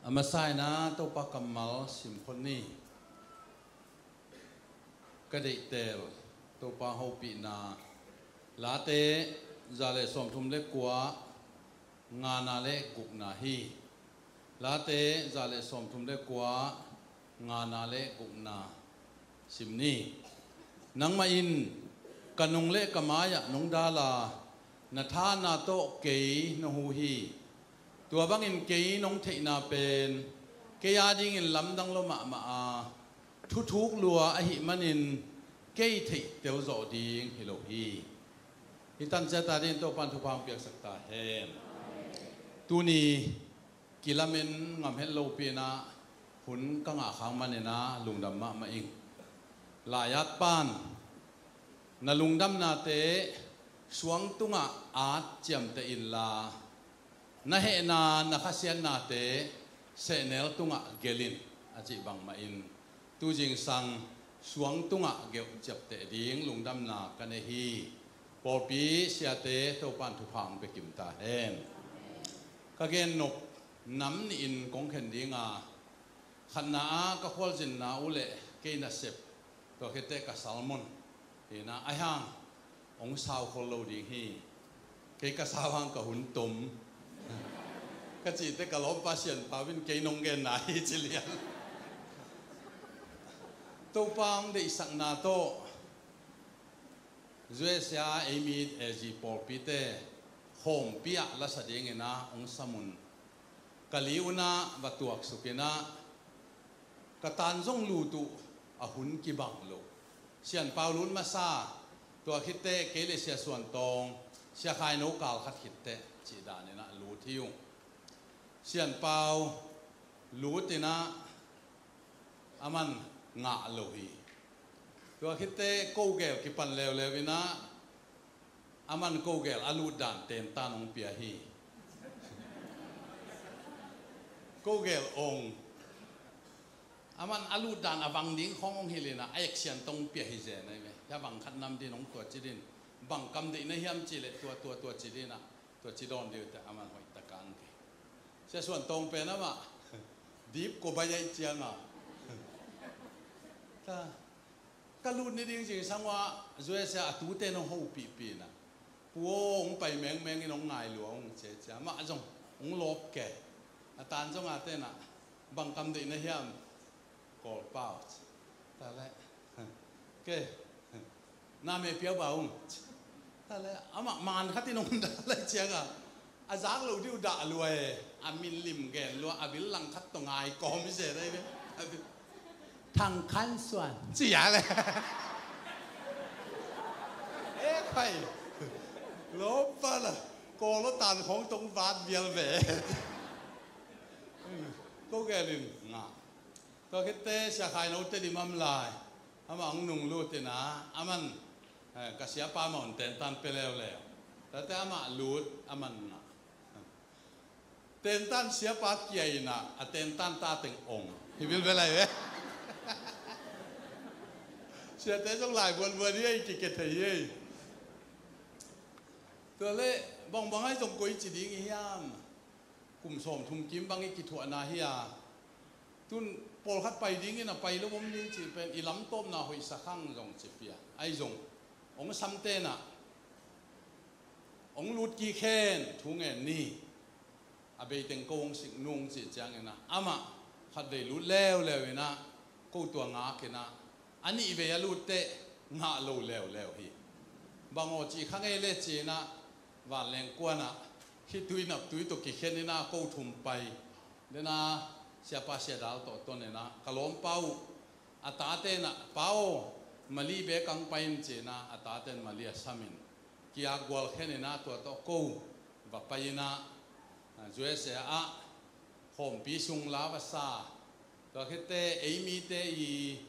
Amasai na to pa kamal simphony kadai tel to pa hopi na late zale som thum le kwa ngana le guk na hi late zale som thum le kwa ngana le guk na simni nang ma in kanung le kamaya nung dala na tha na to ke no hu hi tua bang in ke nong thei na pen ke ya ding in lam dang lo ma a thu thuk lua a hi manin ke thei teu zo ding hi lo hi hitan cha ta din to pan thu phang piak sak ta hen tu ni kilamen ngam hel lo pe na hun ka nga khang manena lungdam ma ing la yat pan na lungdam na te suang tunga at chiam te in la na he na khasian na te senel tunga gelin achi bang ma in tu jing sang suang tunga geu chap te ding lungdam na kane hi popi sia te to pan thu phang pe kim ta hen ka gen nok nam ni in kong khen dinga khanna ka khol jin na ule ke na sep to khete ka salmon ina ai hang ong sao khol lo ding hi ke ka sawang ka hun tum cái gì thế cả lốp ba xiên ba bên cây nông gen này chỉ liền tô pang để sang na tô duy xia emi ezi porpite home pia la sa ding na ong samun kaliuna batuak sukena katan zong lu tu ahun ki bang lo sian paulun masa tua khite kele sia suan tong sia khai no kal khat khite chi da ne na lu thiung sian pau lutina aman nga lohi to khite ko gel ki pan lew lewina aman ko gel alu dan ten tanong pia hi ko gel ong aman alu dan awang ding khong ong hilena aek sian tong pia hi je nai me ya bang khat nam din ong to chidin bang kam de na hiam chi le to chidina to chidon de ta aman hoi takan sẽ soạn tông pe na ma deep ko ba yai chiang à ta kalun ni ding jing sangwa zoe se atu te no ho pi pi na puo ong pai meng meng ni nong ngai luong che cha ma jong ong lop ke atan jong a te na bang kam de na hiam ko pao ta le ke na me pia ba ong ta le ama man khati nong da le chiang à azak lo diu da luai amin lim gen lo abil lang khat to ngai ko mi se dai be thang khan suan chi ya le e khai lo pa la ko lo tan khong tong vat bial ve ko ge lin nga to ke te sia khai no te di mam lai ama ang nung lu te na aman ka sia pa mon ten tan pe leo le ta te ama lut aman na tên tan xia pa kiai na a tên tan ta teng ong hi bil velai ve xia te jong lai buan buan ye ki ke thei ye to le bong bang ai jong koi chi ding hiam kum som thum kim bang ki thu na hi ya tun pol khat pai ding na pai lo bom ding chi pen i lam top na hoi sa khang jong chi pia ai jong ong sam te na ong lut ki khen thu nge ni abe teng kong sing nung chi chang na ama khat dei lu lew na ko tua nga ke na ani be ya lu te nga lo lew hi bango chi khang e le chi na wa leng kwa na khi tui nap tui to ki khen na ko thum pai de na sia pa sia dal to ne na kalom pau ata te na pau mali be kang pain chi na ata ten mali samin kia gwal khen na to ko va pai na zoe se a hom pi sung la va sa to khete ei mi te i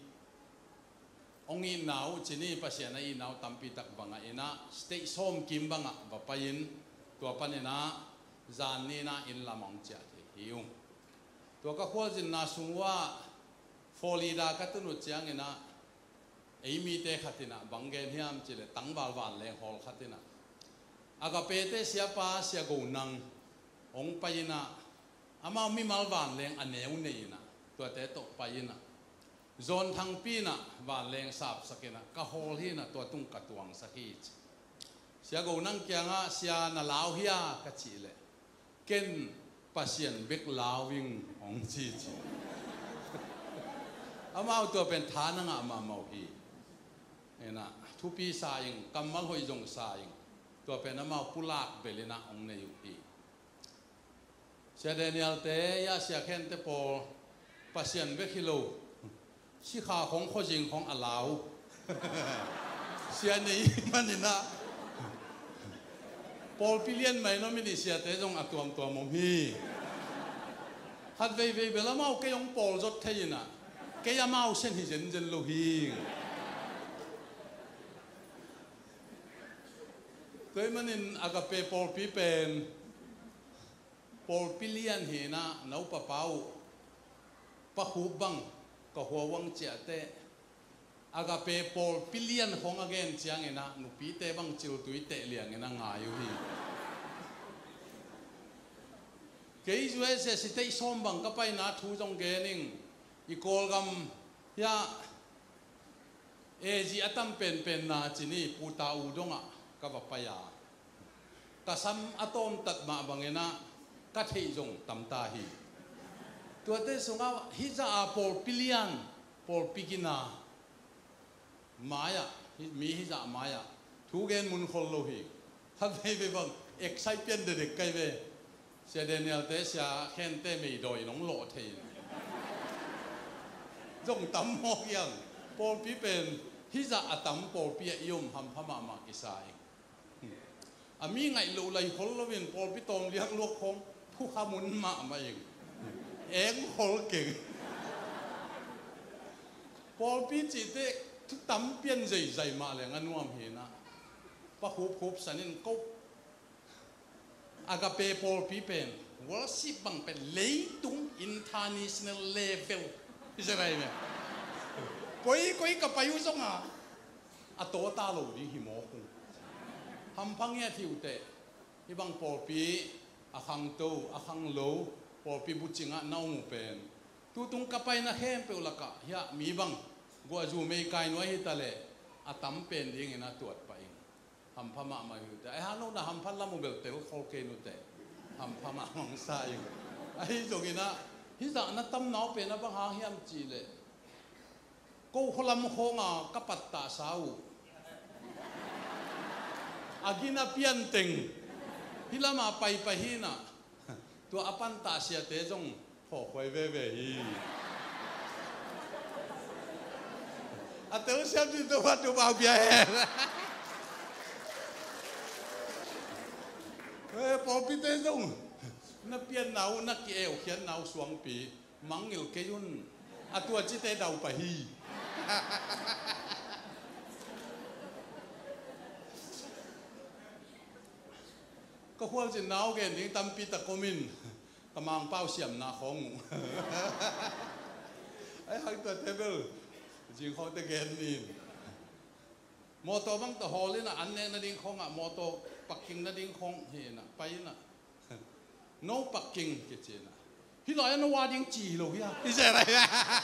ongi nau chini pasia na i nau tampi tak banga ina stay som kim banga va pain to panena zan ni na in lamang cha the hiung to ka khol jin na sungwa folida ka tu nu chiang ina ei mi te khatina bangen hiam chile tangbal wan le hol khatina aga pe te sia pa sia go nang ong paina ama mi mal van leng aneu nei na tua te to pa ina zon thang pi na van leng sap sakena ka hol hi na tua tung ka tuang sakhi sia go nang kya nga sia na lau hia ka chi le ken pasien bek lawing ong chi chi ama tua pen thana nga ma mau hi ena thu pi sa ing kamal hoi jong sa ing tua pen ama pulak belina ong nei hi sia Daniel te ya sia khen te pol pasien bek hilo si kha khong kho jing khong alau sia nei manina Paul Pilian mai no mini sia te jong atuam tua mom hi hat vei vei bela mau ke yong Paul jot theina ke ya mau sen hi jen jen lo hi toi manin agape Paul pi pen Paul Pilian hi na nau pa pau pa hu bang ka huawang chia te agape Paul Pilian hong again chiang ena nu pi te bang chil tui te liang ena nga yu hi ke ju se si te som bang ka pai na thu jong ge ning I kol gam ya e ji atam pen pen na chini puta u donga ka va pa ya ka sam atom tat ma bangena ka thei jong tam ta hi tua te sunga hi za a Paul Pilian Paul Pigina Maya mi hi za Maya thu gen mun khol lo hi hat ve ve bang excitement de kai ve se Daniel te sia khen te mi doi nong lo thei jong tam mo yang Paul pi pen hi za atam Paul pi yum ham phama ma ki sai ami ngai lo lai khol lo wen Paul pi tong liak lo khong phu khamun ma ma eng khol ke Paul pi chi te tắm biên dày dày mà lại ngăn nuông hi na, pa húp húp sanin câu, agape Paul pi pen, worship bang pen lấy tung international level, is này nè, koi cái payu song à, to ta lo đi hi mo kung, ham phang nghe thiu te, hi bang Paul pi, akhang lo, Paul pi buchinga nau mu pen, tu tung kapay na hem pe ulaka, ya mi bang gua ju mei kai noi hi tale atam pen ding ina tuat pa ing ham phama ma hu ta ha no na ham phan la mo bel te khol ke nu te ham phama mong sa ing ai jong ina hi za na tam nau pe na bang ha hiam chi le ko kholam khonga kapat ta sau agina pian teng hilama pai pa hi na tu apan ta sia te jong ho khoi ve ve hi Atau siap di tempat tu bau biaya. Paul pi te dong. Na pian nau na ki eo kian nau suang pi mangil ke yun. Atua chi te dau pa hi. Ko hual jin nau gen ding tam pi ta komin. Tamang pau siam na khong. Ai hang ta table. Jing kho te gen ni moto bang ta hol na an ne na ding khong a moto parking na ding khong he na pai na no parking ke che na hi lai no wa ding chi lo ya i se lai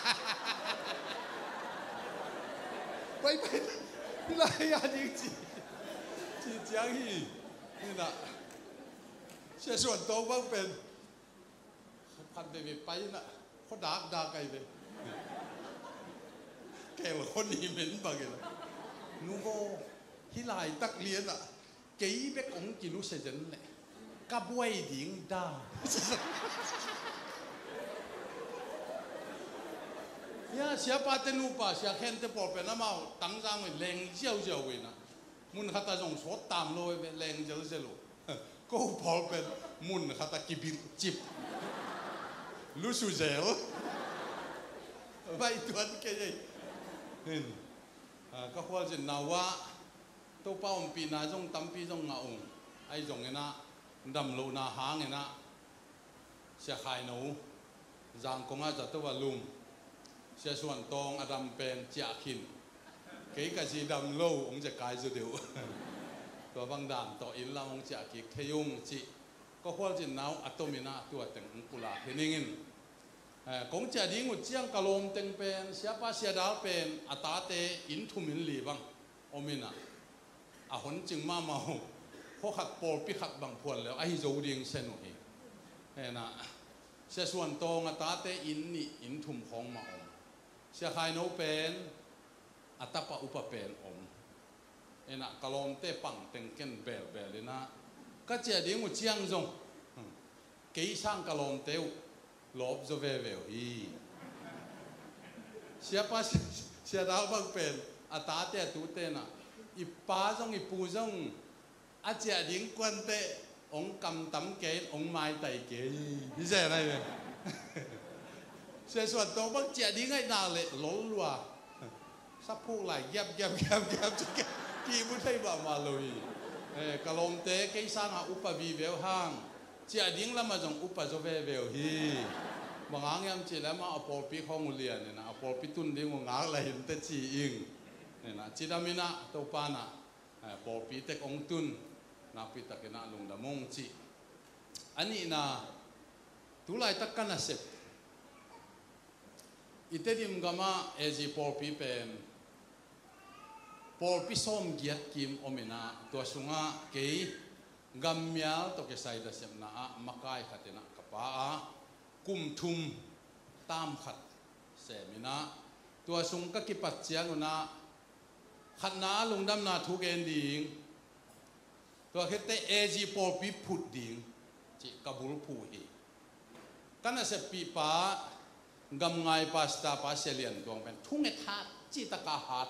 pai hi lai ya ding chi jiang hi ni na se suan to bang pen phan de vi pai na kho da kai ve kêu con đi mình bằng cái nu vô hi lại tắc liên à kỹ bé cũng chỉ nu sẽ dẫn này cá buổi điện đa ya siapa tenu pa sia khen te por pe na mau tang jang mình leng jiao jiao we na mun khata jong so tam lo we leng jiao jiao lo ko por pe mun khata kibir chip lu su jiao vai tuan ke ye các khoa chuyện nào quá tôi bao một pi na trong tấm pi trong ngạo ai dùng cái na đầm lô na hang cái na sẽ khai nấu giang công an tôi vào lùm sẽ soạn tông adam pen chia khin cái gì đầm lô ông sẽ cái gì đều tôi băng đàn tôi in làm ông chia kịch thay用chị ก็ควรจะน้าวอัตมินาตัวเต็งกุลาเฮนิงินกงจะดิ้งอุดเจียงกะลมเต็งเป็นเสียป้าเสียดาวเป็นอัตาเตอินทุมินลีบังอมินะอาหนจึงมาเมาพวกขัดปอลปิขัดบางพวนแล้วไอ้โจดิงเซนุเองนะเสียส่วนตรงอัตาเตอินนี่อินทุมของมาอมเสียใครโนเป็นอัตปะอุปเป็นอมนะกะลมเตปังเต็งเกินเบลเลยนะก็จะดิ้งอุดเจียงจงกี่ช่างกะลมเตวลบจะเวฮีเสียป้าเสียดาวบางเป็นอัตาเตตูเตนะอีป้าจงอีปูจงอาเจียดิ้งกวนเตองกำตำเกนองไม้ไตเกยนี่ใช่ไหมเนี่ยเสียส่วนตัวบางเจียดิ้งไอ้นาเละล้นว่ะสักพวกไหลยับจะกี่บุตรให้บ้ามาเลยกะลมเตะกี่สร้างอุปวิเวลห้างเจียดิ้งแล้วมาจงอุปจะเวลฮีบางอย่างจีแล้วมาเอาปอลปีข้อมูลเรียนเนี่ยนะเอาปอลปีตุนดิ้งงาอะไรเห็นแต่จีอิงเนี่ยนะจีดามินะตัวปานะปอลปีเต็กองตุนนักพิทักษ์นะลุงดำมงจีอันนี้นะทุลัยตักกันนะเสพอิตาลีมกามาเอจีปอลปีเป็นปอลปีส้มเกียรติกิมอเมนะตัวสุงะเกยกัมเมียลตัวเกษายดัชมนะมาไกขัดนะกับป้ากุมทุมตามขัดเสมินะตัวสุงก็กิปัจเจียงนะขัดนาลุงดำนาทุกเอ็นดิงตัวคิดแต่เอจีปอลปีพุดดิงจิกบุลผู้ฮีกันน่ะเสปีป้ากำไงปาสตาปาเซเลียนตัวเป็นทุ่งเอทัดจิตกาหัด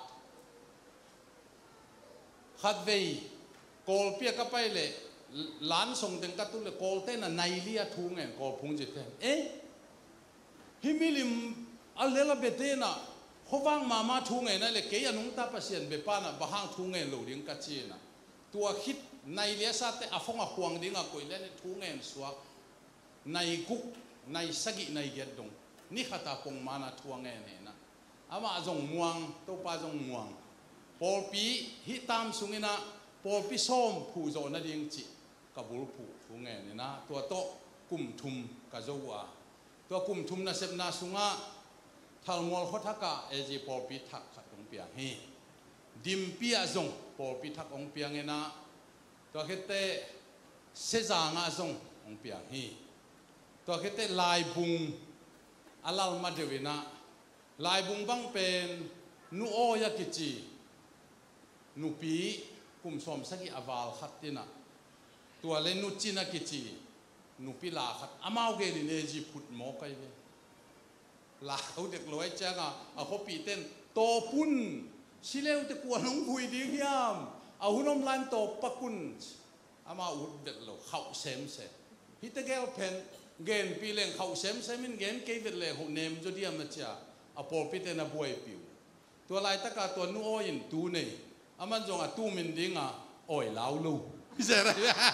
ขัดเวย์กอลเปียกไปเลยล้านส่งถึงกัตุเลยกอลเต้นในเลียทุ่งเงินกอลพุงจิตเต้นฮิมิลิมอัลเลลเบเตนะเขาวางมาทุ่งเงินนั่นเลยเกียนุงตาปาเซียนเบปานะบ้างทุ่งเงินหลุดดิ้งกัจจีนะตัวคิดในเลียสัตย์อาฟงอาควงดิ้งอากุยเล่นทุ่งเงินสวกในกุกในสกิในเกียรดงนี่ขัดตาปงมานะทุ่งเงินเนี่ยนะอามาจงม่วงตัวปาจงม่วงปอลปีฮิตามสุงินะปอลปีส้มผู้โจนัดยิงจิกับบุรุษทุ่งเงินเนี่ยนะตัวโตกุมทุมกับโจวาตัวกุมทุมนะเสพนาสุงะทัลมอลขทักกะเอจีปอลปีทักขัดองเปียงฮีดิมปีอาจงปอลปีทักองเปียงเงินะตัวคิดเตเสจางอาจงองเปียงฮีตัวคิดเตลายบุงอาลลมาเดวินะลายบุงบังเป็นนูโอยากิจีนูปีกุมสมสักอาวาลขัดตินะตัวเล่นนูจีนักกิจีนูปีลาขัดอามาโอเกลินเอจีพุดหมอกไอเวลาเขาเด็กรวยจ้างเอาเขาปีเต้นโตปุ่นชิเลวตะกวนน้องบุยดียามเอาหุ่นอมลันโตปะกุนอามาอุดเด็ดโลเขาเซมเซฮิตเกลเพนเกนปีเลงเขาเซมเซมินเกนเกยเวลเลหเนมจดียามจ้าเอาปอปีเต้นบวยปิวตัวลายตะกาตัวนูโอยินตูเนอามันจงอาตูมินดิ้งโอ้ยลาวลูพิเศษอะไร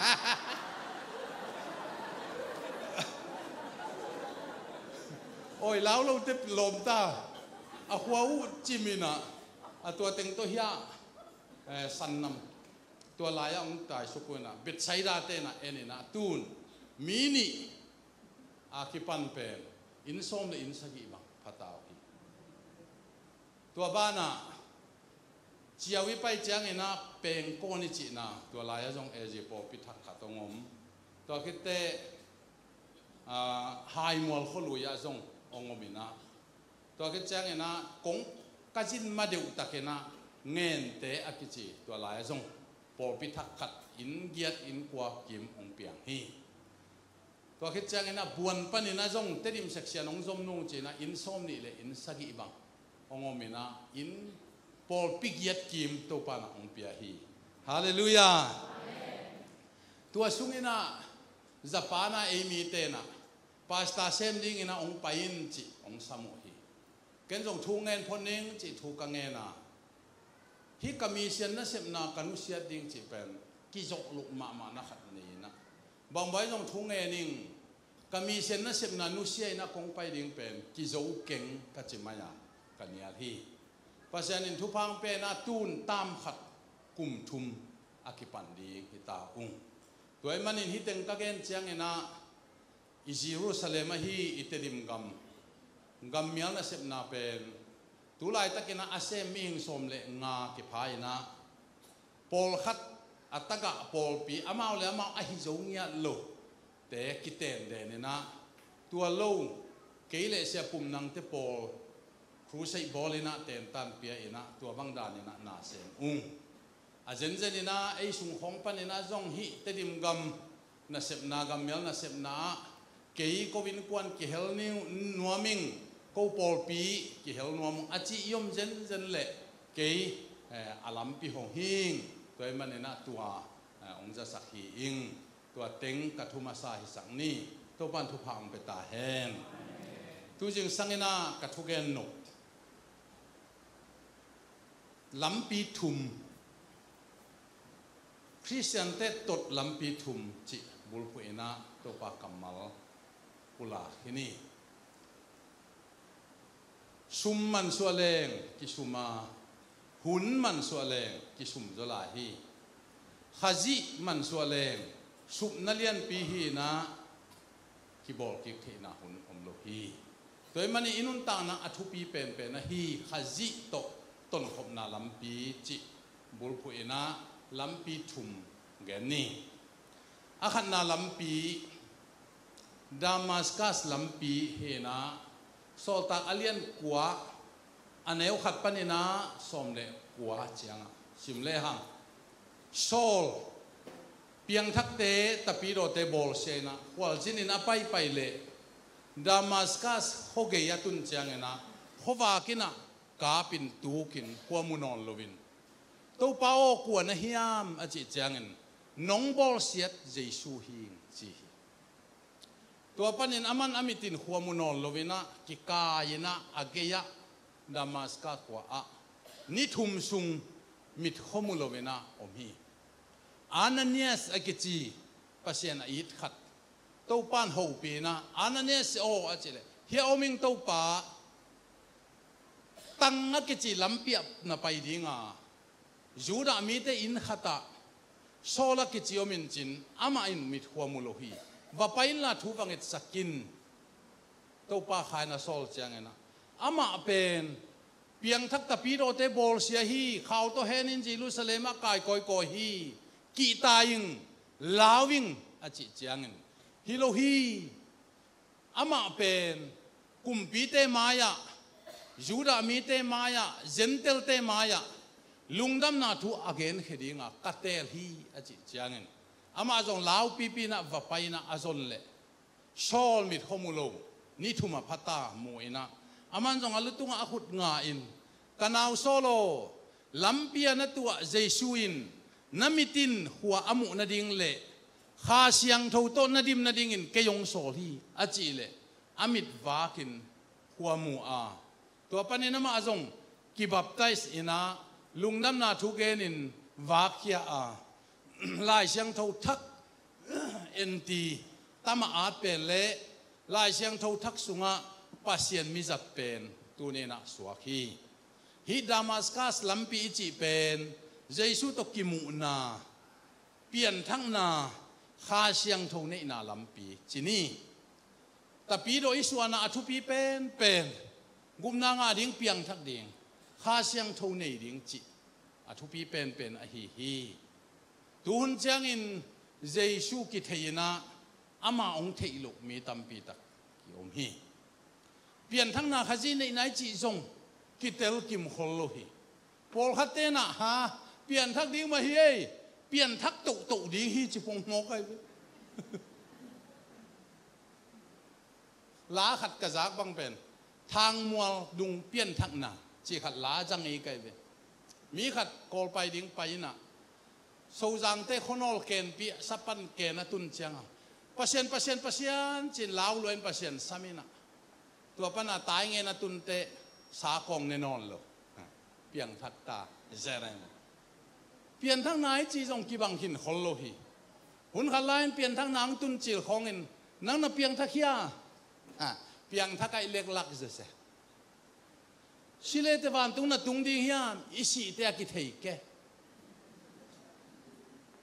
โอ้ยแล้วเราเต็มลมตาอาหัวจิมินะตัวเต็งตัวเฮียสันนำตัวลายองตายสุกุนะเบ็ดไซดาเตนะเอ็นนะตูนมินิอาคิปันเป็นอินส้มเลยอินสกีบังพัตาวตัวบ้านะเจียวิไปเจียงเอ็นะเป็นโกนิจินะตัวลายจงเอจิโปปิทักขัดตรงมตัวคิดเตไฮมอลขลุยจงองค์มินะตัวคิดจังเองนะกงกัจินมาเดือดตะเกนะเงินเตะอากิจิตัวลายจงปอพิทักขัดอินเกียรอินกว่ากิมองเปียงฮีตัวคิดจังเองนะบวนปันนี่นะจงเตดิมเซ็กซี่น้องจมนุ่งจีนะอินส้มนี่เลยอินสกีบังองค์มินะอินปอพิเกียรกิมตัวปานะองเปียฮีฮาเลลูยาตัวสุงินะจะปานะเอมีเตนะปาสตาเซมดิ้งอินะองไปอินจิองสมุฮีเกณฑ์จงทูเงินพนิงจิทูกังเงินะฮิกามีเซียนนั่นเสพนากันุเซียดิ้งจิเป็นกิจกลุกมานะขัดนี้นะบางใบจงทูเงินนิงกามีเซียนนั่นเสพนานุเซียนะคงไปดิ้งเป็นกิจกเก่งกัจจิมายากันเนียฮีภาษาอินทุพังเป็นอาตูนตามขัดกุมทุมอากิปันดีฮิตาอุงตัวมันอินฮิตเองตะเกนเชียงเองนะอิจิรุสเลมฮีอิตดิมกัมเมียลน่ะเสพนาเป็นตุลายตะเกนะอาเซมิงสมเลงาเก็บพายนะปอลขัดอัตตะปอลปีอามาเลอามาอหิจงเงียโลแต่กิเตนเดนนะตัวโลเกลเสียปุ่มนังเตปอลครูใส่บอลนะเต็นตันเปียนะตัวบังดานี่นะนาเซงอาเจนเจนี่นะไอสุงของปันนี่นะจงฮิเตดิมกัมน่ะเสพนากัมเมียลน่ะเสพนาเกยก็วินกวนกิเฮลนิวนัวมิงก็ปอลปีกิเฮลนัวมอาจิยมเจนเละเกยอาลัมปีหงหิงตัวมันนี่นะตัวองค์จะสักฮีอิงตัวเต็งกัทุมาสาหิสังนี่ตัวปันทุพังไปตาแหงตัวจึงสังนะกัทุเกนนกลัมปีทุมคริสเตียนเตตดลัมปีทุมจิบุลปุเอนะตัวปากัมมัลกุลาที่นี่ซุมมันสัวเลงกิซุมาหุนมันสัวเลงกิซุมจลาฮีขจิมันสัวเลงสุบนัเลียนปีฮีนะกิบอลกิเทนะหุนอมโลฮีตัวมันอินุนตานะอัทุปีเป็นนะฮีขจิโตต้นขบนาลัมปีจิบุลปุเอนะลัมปีทุมเกนี่อาขันนาลัมปีดามัสกัสลัมปีเฮนะโซตากอเลียนกัวอันเอวขัดปนินะสมเลกัวเจียงสิมเลหังโซลเปียงทักเตตะปีโรเตบอลเซนะวอลจินินะไปเลดามัสกัสโฮเกียตุนเจียงนะโฮวากินะกาปินตูกินกัวมุนอนโลวินตัวเป้ากวนเฮียมอจิจังเงินน้องบอลเสียดเจสูฮิงจีตัวปันนินอามันอามิตินหัวมุนอลโลวินะกิกายนะอาเกียดามัสกัสกว่านิทุมซุงมิดขมุโลวินะอมฮีอานาเนียสอากิจีปัสยาอิดขัดตัวปันหูปีนะอานาเนียสโออาจิเลเฮียอมิงตัวป้าตั้งอากิจีลัมเปียบน่ะไปดีงาจูดามีแต่อินขัดโซลกิจิโอมินจินอามาอินมิดหัวมุโลฮีว่าไปละทุบังเอตสักินตัวป้าขายน่ะโซลเจียงนะอามาเป็นเพียงทักตะปีโรเตบอลเสียฮีข่าวตัวเฮนินจิลุสเลมากายกอยฮีกีตายิงลาวิงอาจิเจียงฮิโลฮีอามาเป็นกุมปีเตมายาจูดามีเตมายาเจนเตลเตมายาลุงดำนาทุอาเกนเฮดิงากัตเตลฮีอาจิเจียงอามาจงลาวปีนะว่าไปนะอาจนเล่โซลมิดขมุโลนี่ทุมาพัตตามวยนะอามันจงอาลุตุงอาขุดงาอินกันเอาโซโลลัมเปียนะตัวเจสุอินนามิตินหัวอามุนาดิงเล่ข้าเสียงทูโตนาดิมนาดิงอินเกยงโซลีอาจิเล่อามิดวากินหัวมูอาตัวปนินะมาจงกิบับไตส์อินะลุงดำนาทุเกนินวาคียอาลายเสียงทูทักเอ็นตีตามาอาเป็นเล่ลายเสียงทูทักสุงะปัสเซียนมิจับเป็นตัวนี้นะสวาคีฮิดามัสกัสลัมปีจิเป็นเจสุตกิมุนาเปลี่ยนทั้งนาข้าเสียงทูนี้นาลัมปีจินี่แต่ปีโดยส่วนนาทุปีเป็นกุมนางาดิ้งเปียงทักดิ้งข้าเสียงทูนี้ดิ้งจิอทุปีเป็นอหิฮีตุนเจียงอินเจสุกิเทยนะอามาองเทลุมีตัมปีตักกิอมฮีเปลี่ยนทั้งนาขจีในไหนจีจงกิเตลกิมโคโลฮีพอลคัตเตนะฮะเปลี่ยนทักดิ้งมาฮีเปลี่ยนทักตุดิ้งฮีจิพงงอกไอ้ลาขัดกระจากบังเป็นทางมัวดุงเปลี่ยนทักนาจีขัดลาจังไอ้ไก่เวมีขัดกอลไปดิ้งไปนะโซจังเตะคนอลเกนปีสับปันเกนตุนเชียงปัสเซียนจินลาวลวยปัสเซียนสามินะตัวปันตายเงินตุนเตะสากองเนนอนโลเปียงทักตาเจริญเปลี่ยนทั้งไหนจีจงกีบังหินคนโลหีหุ่นขันไลน์เปลี่ยนทั้งนางตุนจิลของเงินนางน่ะเปียงทักเฮียเปียงทักไอเล็กลักเจสิเลตวันตุงน่ะตุงดีเฮียอิสิเตะกิเทยแก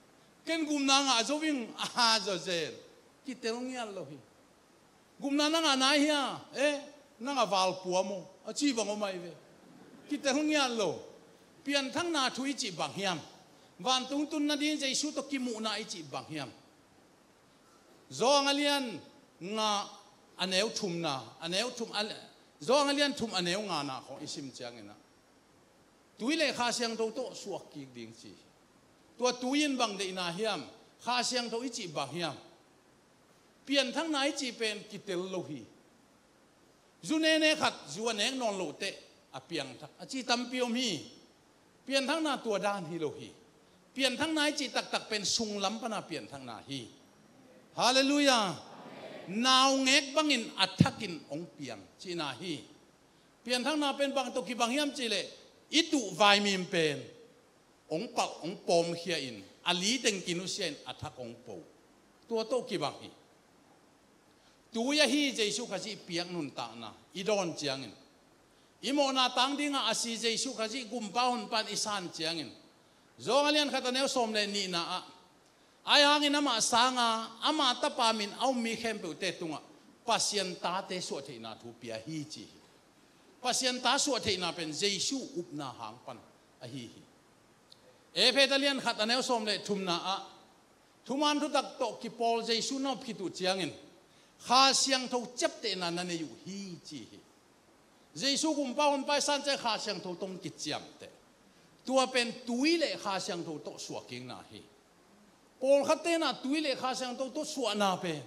ken gum na nga zo wing a zo zel ki telong ya lo hi gum na nga na hi na nga val pu mo a chi bang o mai ve ki telong ya lo pian thang na thui chi bang hiam van tung tun na din Jesu to ki mu na chi bang hiam zo ngalian nga aneu thum na aneu thum zo ngalian thum aneu nga na ko isim chang ina tuile kha siang to to suak ki ding chi tua tuin bang de na hiam kha siang to chi bang hiam pian thang nai chi pen kitel lo hi zune ne khat zuan eng non lo te a piang thak a chi tam piom hi pian thang na tua dan hi lo hi pian thang nai chi tak tak pen sung lam pa na pian thang na hi hallelujah nào ngek bangin athakin ong piang chi na hi pian thang na pen bang to ki bang hiam chi le itu vai mim pen ong pa ong pom khia in ali teng kinu sen athak ong po tua to ki bang hi tu ya hi Jesu kha chi piang nun ta na idon chiang in imo na tang dinga asi Jesu kha chi gum pa hon pan isan chiang in zong alian khata neu som le ni na a ai hangin ama sanga ama tapamin au mi khem pe te tunga pasien ta te so the na thu pia hi chi pasien ta so the na pen Jesu up na hang pan a hi hi e petalian khat aneu som le thum na a thuman thu tak to ki pol Jesu no phitu chiangin kha siang tho chep te na na ne yu hi chi hi Jesu kum pa on pa san che kha siang tho tong ki chiam te tua pen tuile kha siang tho to suaking na hi Paul khate na tuile kha sang to suwa na pe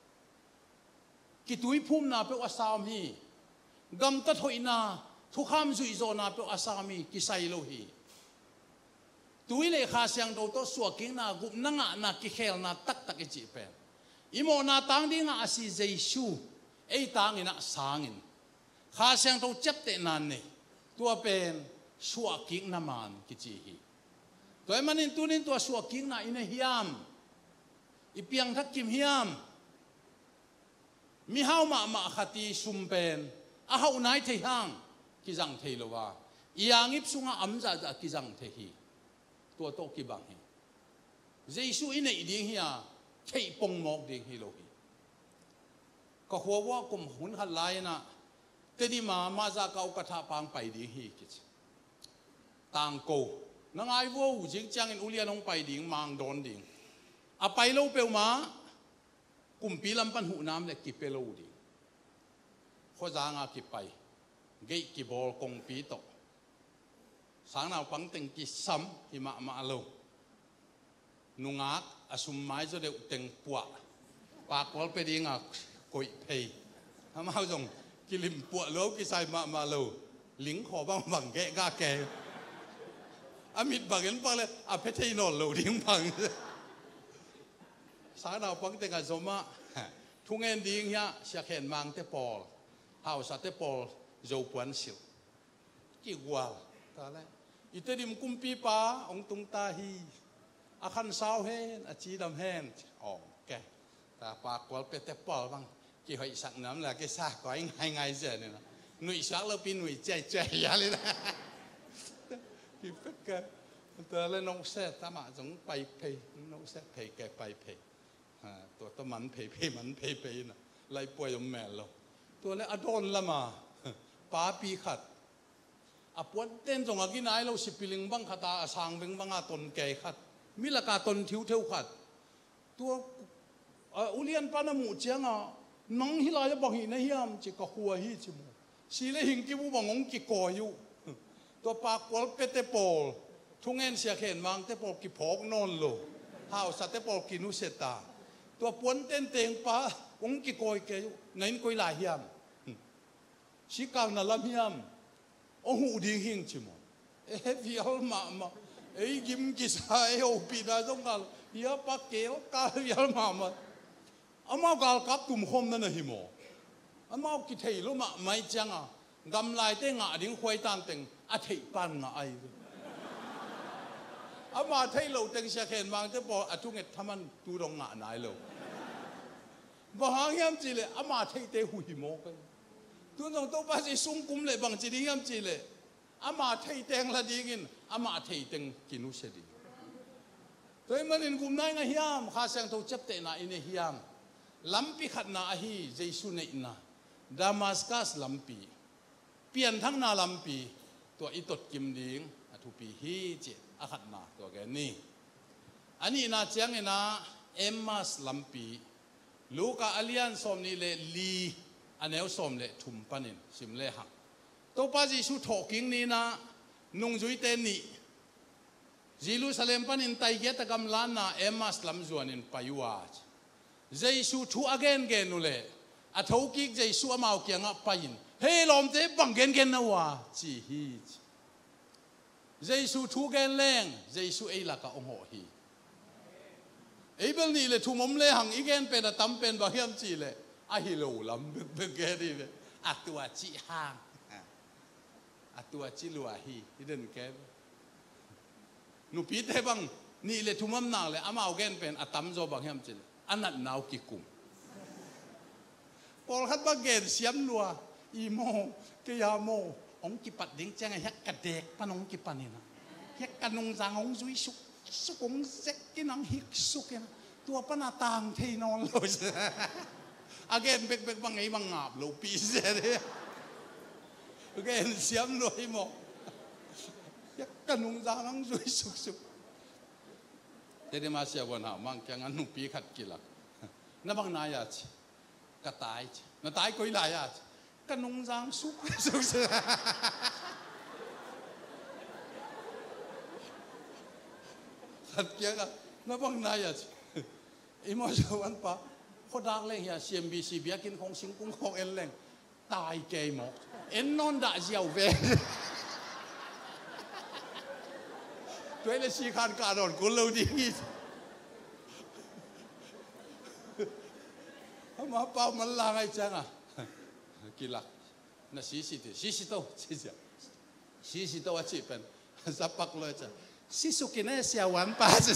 ki tui phum na pe asam hi gam ta thoi na thu kham zui zo na pe asami ki sai lo hi tuile kha sang to suwa king na gup na nga na ki khel na tak tak chi pe imo na tang ding a si Jesu ei tang ina sangin kha sang to chep te nan ne tua pen suwa king na man ki chi hi toy manin tunin tua suwa king na ina hiam ipiang thak kim hiam mi hau ma khati sumpen a hau nai thei hang ki jang thei lowa yang ip sunga amza za ki jang thei hi tua to ki bang hi Jesu ina iding hiya thei pong mok ding hi lo hi ko huwa kum hun khat lai na te di ma za kau ka tha pang pai ding hi ki tang ko nang ai wo jing chang in ulian ong pai ding mang don ding a pai lo pe ma kum pi lam pan hu nam le ki pe lo ding kho za nga ki pai ge ki bol kong pi to sang nào pang teng ki sam hi ma lo nungak asum mai zo de teng puwa pa kol pe ding a koi pei ha ma jong ki lim puwa lo ki sai ma lo ling kho bang ge ga ke amit bagen pale a pethei no lo ding bang sa nào pang te ga zoma thungen ding ya sia khen mang te pol hau sa te pol zo puan sil ki gwal ta le ite dim kumpi pa ong tung ta hi a khan sao hen a chi dam hen ke ta pa kwal pe te pol bang ki hoi sak nam la ke sa ko ngai je ne nui sak lo pin nui che ya le ki pek ta le nong se ta ma jong pai pei nong se pei ke pai peiตัวตมันเพย์นะไล่ป่วยแม่เราตัวเลยอดอนละมาป้าปีขัดอปวดเต้นจงอากินายเราสิปิลิงบังขัดตาสางเบงบังอาตนแก่ขัดมิละกาตนทิวเทวขัดตัวอุเลียนปานามูเจียงอ่ะน้องฮิลายบังหินเฮียมจิกหัวฮิจิมูสีเลหิงกิบูบังงกิกออยู่ตัวปากวอลเปเตปอลทุ่งเงินเสียเข็นมังเตปอลกิพอกนอนโลหาวสัตเตปอลกินุเสตาตัวปนเต้นเต็งป้าองกิโกยเกยไหนก็หลายเฮียมชิกังนั่นละเฮียมองหูดีหิงชิมวิอัลมากิมกิสายโอปีนาจงกาลเฮียปักเกลกาวิอัลมาอามากาลกับตุ่มคมนั่นหิโมอามากิเทยลุมาไม่จังอ่ะกำไรเต้งอ่ะดิ้งควยตันเต็งอาเทยปันอ่ะไออามาเทยโลเต็งเสียเข็นบางเตปออาทุงเอ็ดทำมันตูดงอ่ะนายโลบางเฮียมจีเลยอามาเทยเตหุยโมกันตัวน้องตัวป้าจะสุ่มกุมเลยบางจีเฮียมจีเลยอามาเทยเตงละดีกินอามาเทยเตงกินุเสดีตัวมันอินกุมนายงาฮิยามข้าเสียงตัวจับเตน่าอินฮิยามลำปีขัดนาฮีเจสุเนอินาดามัสกัสลำปีเปลี่ยนทั้งนาลำปีตัวอิตดกิมดิงทุปีฮีเจอาขัดนาตัวแกนี่อันนี้นาเจียงเนาเอ็มมัสลำปีลูกอาเลียนสมนี่เลลีอันเอวสมเลทุมปันินสิมเลหักตัวป้าจีสุถกิงนี่นะนุ่งจุยเตนี่จิลุสเลมปันินไตเกตกำลานาเอ็มมัสลำจวนินปายวาจเจสุทูอเกนเกนุเลอัฐกิกเจสุอมาวเกียงะปายินเฮลอมเตบังเกนเกนนาวาจีฮีเจสุทูเกนเลงเจสุเอลักะองโหฮีไอ้เบลนี่เลยทุ่มเลยหังอีเกนเป็นตั้มเป็นบางอย่างจีเลยอาฮิโลลำเป็นแกดีเลยอัตัวจีห่างอัตัวจีลัวฮีที่เดินแกนูปีเตบังนี่เลยทุ่มนางเลยอามาเอาเกนเป็นอัตั้มโจบางอย่างจีเลยอันนั้นนาวกิกุมพอขัดบางเกนเสียมลัวอีโมเกียโมองกิปัดดิ้งแจ้งไอ้ฮักกระเด็กปนองกิปันนี่นะฮักกันงจางองจุยสุกสุกงเซ็กกินังฮิกสุกนะตัวปนาต่างที่นอนเลยอาเกนเบกบางไงบางงาบโลปีเสเลยอาเกนเสียมลอยหมอกฮักกันงจางองจุยสุกแต่เดี๋ยวมาเสียวันหามังแกงันนุ่งปีขัดกิลักนั่นบางนายาชิกระต่ายน่ะตายก็อีหลายอ่ะกันนุ่งจางสุกขัดเกียร์กันนั่นบางนายาชิอีมอชวันปะเขาดักเลยเฮียเซียมบีซีเบียกินของสิงกุ้งของเอ็นเล่งตายเกยหมอกเอ็นนอนด่าเจียวเวตัวเล็กชีคันการอนกุลเราดีมาเป่ามันลางไอ้จังอ่ะกิลักน่ะสีโตว่าจีเป็นสับปักเลยจ้ะสีสุกินเสียวันป้าจะ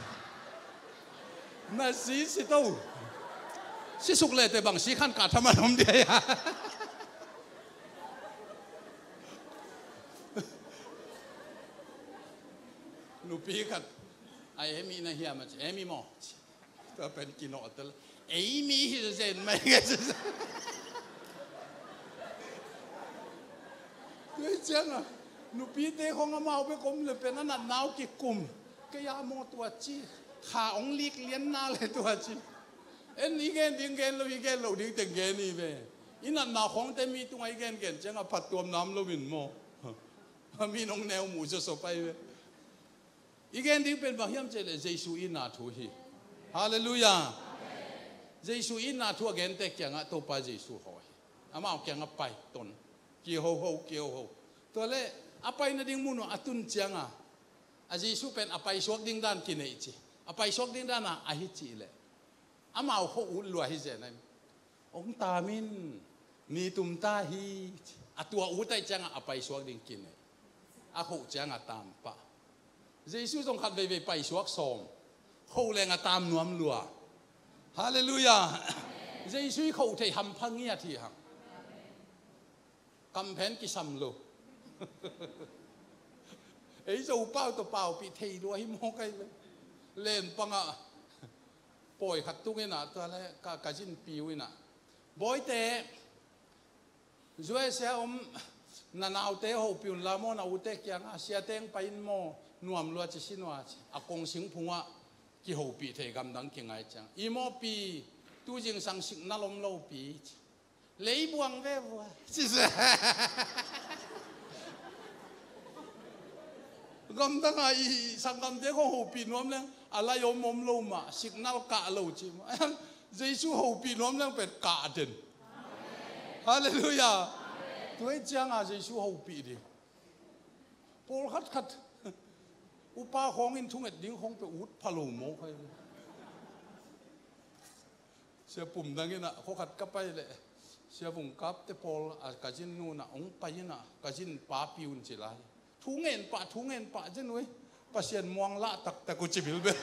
น่ะสีโตสีสุกเลยแต่บางสีขันกาทำมันอมเดียนูปีกันไอ้เอมี่นะเฮียมันเอมี่หมอก็เป็นกินอตเลยเอมี่ที่จะเซ็นไม่ก็จะด้วยจังอ่ะนูปีเตะของอามาไปกลมเลยเป็นนั่นหนาวกี่กลุ่มก็ยาโมตัวจีขาองลีกเลี้ยนหน้าเลยตัวจีเอ็นอีเกนดิ้งเกนเราอีเกนเราดิ้งแต่งเกนนี่เว้ยอินั่นหนาวของแต่มีตัวอีเกนจังอ่ะผัดตัวน้ำเราบินโมมีน้องแนวหมูจะสบไปเว้ยอีกอันที่เป็นบางอย่างเจริญเยซูอินนาทูฮีฮาเลลูยาเยซูอินนาทูเกนเตกยังอ่ะตัวป้าเยซูหอยอามาเอาแกงอ่ะไปต้นเกี่ยวตัวเล่อ่ะไปนั่นดิ้งมุนอ่ะตุนจังอ่ะเยซูเป็นอ่ะไปชวกดิ้งด้านกินเอจิอ่ะไปชวกดิ้งด้านอ่ะฮิจิเลยอามาเอาเขาอุดลัวฮิเจนั่นองตามินนี่ตุมตาฮีอ่ะตัวอุดได้จังอ่ะไปชวกดิ้งกินเออ่ะเขาจังอ่ะตามปะเยซูทรงขัดไปสวกสมเขาแรงตามนวมลัวฮาเลลูยาเยซูเขาเทหำพังเงียที่หังกำแพงกิสัมโลไอ้เจ้าเป้าตัวเป้าปีเทย์ด้วยมองไกลเล่นปังอ่ะป่วยขัดตุ้งน่ะตัวอะไรกะจินปิวน่ะบ่อยแต่ช่วยเสียนาเอาเตะหูปิวลามอนเอาเตะยังเสียเตงไปโมนวมลัวจะสินว่าอากงสิงพุงว่ากี่หูปีเทกำดังเก่งไงจังอีโมปีตู้จิงสังสิงนาลมโลปีเลยบวงเว้ยสิเสกำดังไอ้สังกำเตะของหูปีนวมเลยอะไรยมมโลมาสิกนาลกะโลจิมเยซูหูปีนวมเลยเป็นกะเด่นฮาเลลูยาตัวจังอาเยซูหูปีดิพอขัดอุปาของอินทุงเอ็ดดิ้งของไปอุดพะโลโมใครเสียปุ่มดังนี้นะเขาขัดกับไปเลยเสียปุ่มกับแต่พอกะจินนู่นนะองไปนะกะจินป้าปิวน์จิลายทุงเงินป้าจะหนุ่ยป้าเสียนมวงละตักแต่กูจิบิลเบ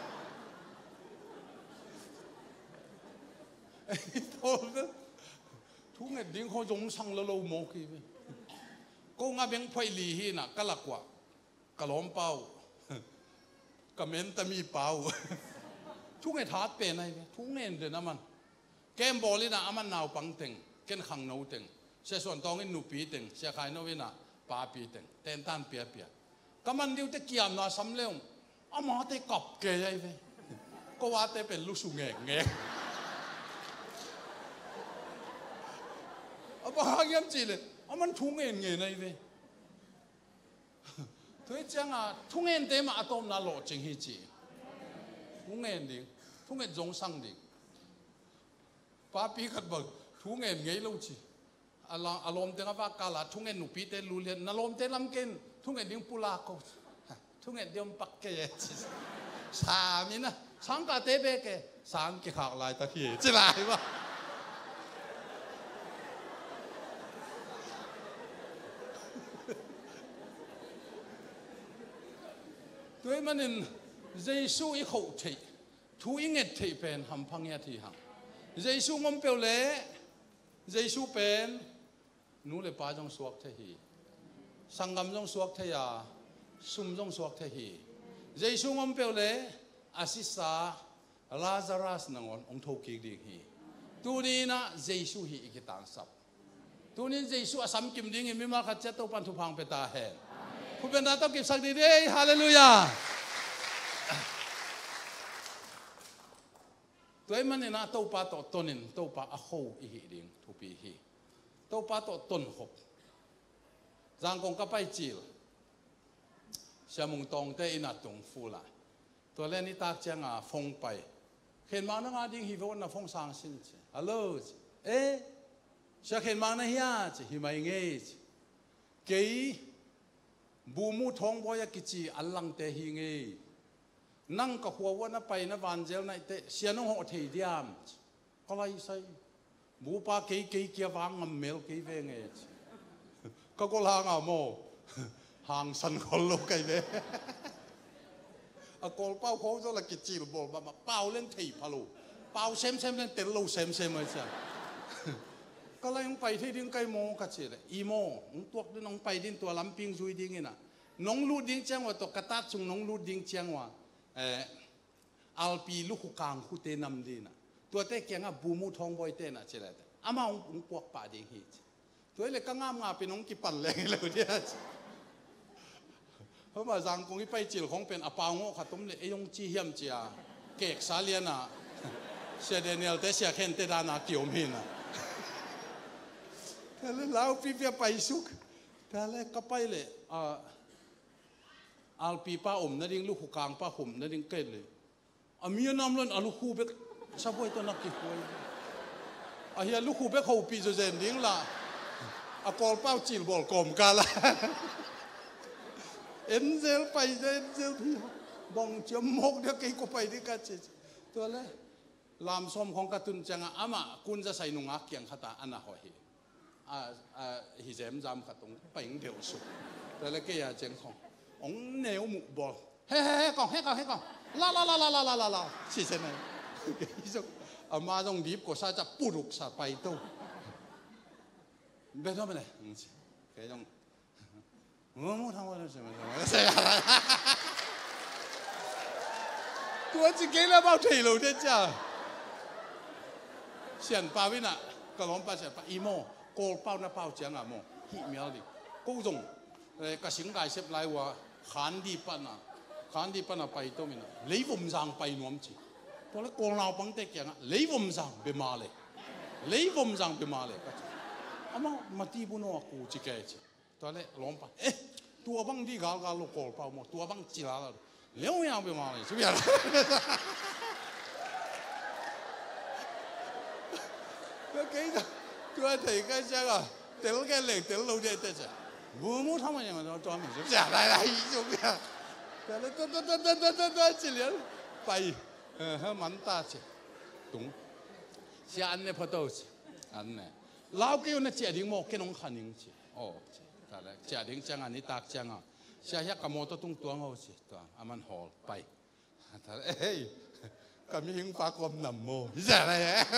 โตนะทุงเงินดิ้งเขาจงสั่งละโลโมกีไปกูงาเบงไฟลีฮีน่ะกะลักว่ากะล้อมเป้า comment ta mi pau thu nghe thát pe này thu nghe de na man kem bolina aman naw pang teng ken khang no teng se son tong in nu pi teng se khai no wina pa pi teng ten tan pia pia kaman diu te kiam na sam leung ama te kap ke ai ve ko wa te pen lu su nge nge apa hagiam chi le aman thu nghe nge nei ve thôi chăng à thu nghe te ma atom na lo ching hi chi thu nghe ding thu nghe jong sang ding pa pi khat bal thu nghe ngei lo chi alom te nga kala thu nghe nu pi te lu len na lom te lam ken thu nghe ding pula ko thu nghe diom pak ke chi sa mi na sang ka te be ke sang ki khak lai ta hi chi lai ba tôi mà nên Giêsu ý khẩu thị thu ý nghẹt thị pen hầm phăng nghe thị hằng Giêsu ngom bèo lẽ Giêsu pen nú lệ pa trong suak thế hi sangam trong suak thế à sum trong suak thế hi Giêsu ngom bèo lẽ asisa Lazarus nangon ông thâu kỳ đi hi tu ni na Giêsu hi cái tang sap tu ni Giêsu asam kim ding mi ma khat cha to pan thu phang pe ta heผู้เป็นนาต้องเก็บสักดีเด้ฮาเลลูยาตัวมันเนี่ยนะตัวปาโตต้นนินตัวปาอโคอีหิดิงทุปีหิตัวปาโตต้นหกจางกงก็ไปจีลเสียมุงตองเตอินาตงฟูละตัวเล่นนี่ตากเจียงอ่ะฟงไปเห็นมาหน้างานดิ้งหิวน่ะฟงสางสินฮัลโหลเอ๊ะเสียเห็นมาหน้าเฮียจีหิมาเงี้ยเกยบูมูทองบอยกิจีอัลลังเตหิงเงนั่งกับหัววันไปนะวันเจลในเตเสียน้องหัวเทียมก็ไรใส่บูปาเกยเกียวางงเมลเกยเวงเงก็ลางอ่ะโมห่างสันคนลูกไก่เวอะกอลเป้าเขาจะละกิจีบอกมาเป้าเล่นถีพะลูเป้าเซมเล่นเต็นลูเซมเลยจ้ะก็เลยน้องไปที่ดิ้งไก่โมกัดเสียเลยอีโมน้องตัวน้องไปดิ้งตัวลำปิงซุยดิ้งนี่นะน้องลูดดิ้งเจียงว่าตัวกระตัดซุงน้องลูดดิ้งเจียงว่าอัลปีลูกกลางคู่เตนำดีนะตัวเตะเกียงอ่ะบูมูทองบอยเตนะเจริญอามาองปวกป่าดิ้งฮิตตัวเลยก็งามเป็นน้องกิปั่นแรงเลยเดียเพราะว่าจังกงที่ไปจิ๋วของเป็นอปางโง่ขัดตุ้มเลยไอ้ยงจีเฮียมเจียเกกสาเลียนะเสียเดนิเอลเตเสียเคนเตดานาเกี่ยวมินะแต่แล้วพี่ไปสุกแต่แล้วก็ไปเลยอัลปีป้าอมนั่นเองลูกหูกลางป้าห่มนั่นเองเกิดเลยมีน้ำล้นลูกหูเบกชาวบ้านตัวนักกี่คนเฮียลูกหูเบกเขาปีจะเจนดิ้งละกอลเป้าจิ๋วบอกกลมกันละเอ็นเซลไปเอ็นเซลที่บองเจียมกเดียวกี่ก็ไปที่กันเจตัวเลยลามส้มของกระตุนจังอามาคุณจะใส่หนุ่งอักเกียงขตาอันน่ะหอยฮิเจมจำขัดตรงไปยังเดียวสุดแต่แล้วก็อย่าเจงขององเนวหมู่บอลเฮ้ก่อนลาสิเช่นนั้นอามาต้องดีบก็ซาจะปุรุกซาไปตู้เบต้าไปเลยแกต้องมูทำอะไรใช่ไหมตัวจริงแล้วเบาถีเราเด็ดจ้าเสียนปาวินะก็ล้อมปาเสียนปาอีโมโกลเป้าหน้าเป้าเจียงอ่ะโมหิเมียดิกูจงกระสิงไก่เสพไล่ว่าขันดีปันอ่ะไปตัวมินะเลยผมสั่งไปนวมจีตัวเล็กโกลเราปังเตะเกียงอ่ะเลยผมสั่งไปมาเลยก็จีมาตีบุญว่ากูจีแกจีตัวเล็กล้อมปาตัวบังดีกาลลูกโกลเป้าโมตัวบังจีลาแล้วเลี้ยวยาวไปมาเลยใช่ไหมล่ะก็เก่งตัวเด็กก็จะก็เตลก็เล็กเตลเราเด็ดจ้ะบูมูทำอะไรมาตัวมันจะอะไรจุ๊บเนี่ยแต่แล้วตัวจีเลี้ยงไปให้มันตาจีตรงเสียอันเนี่ยพอโตจีอันเนี่ยเราเกี่ยวเนี่ยเจียดิ้งโมกินองขันดิ้งจีโอ้แต่แล้วเจียดิ้งจังอันนี้ตากจังอ่ะเสียยักกระโมตัวตุ้งตัวเขาจีตัวมันหอลไปแต่เฮ้ยก็มีหิ้งฟ้าความหนำโมจะอะไร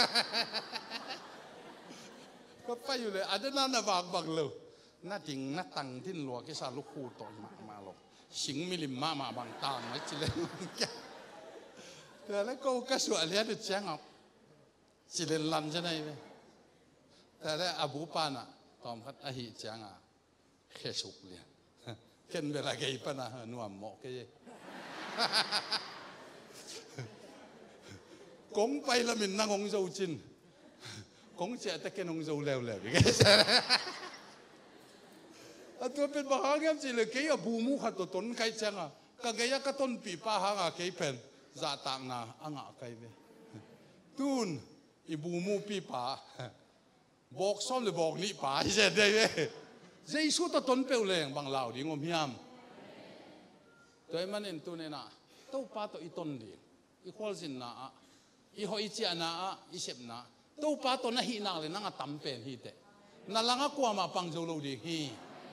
ก็ไปอยู่เลยอันนั้นน่ะบางเลยน่าจริงน่าตังที่หลวงกิสาลูกคู่ต่อยมาหรอก xính mi lim mà bằng tàng ấy chỉ lên thế là câu cá sủa liệt được chăng học chỉ lên lăn thế này vậy thế là Abu Pana tóm phát ahi chăng à khé sụp liền khen về là cái Pana nuông mỏ cái cũng bay là mình năng ông dâu chín cũng sẽ ta cái ông dâu leo leo cái tôi biết bảo hàng em chỉ là cái ở bù mu khát tôi tốn cái chăng à cái cái tôn bị pa hàng à cái pen giả tạng na ang à cái về tuôn i bù mu bị pa bọc xóm le bọc li pa vậy đấy Jesus ta tốn bèo leng bằng lão đi ngom hiam tôi mà nên tôi nên à tôi pa tôi tôn đi i khol sin na i hoi chia na i sep na tôi pa tôi na hi na le na tam pen hi te na langa kwa ma pang zo lo di hi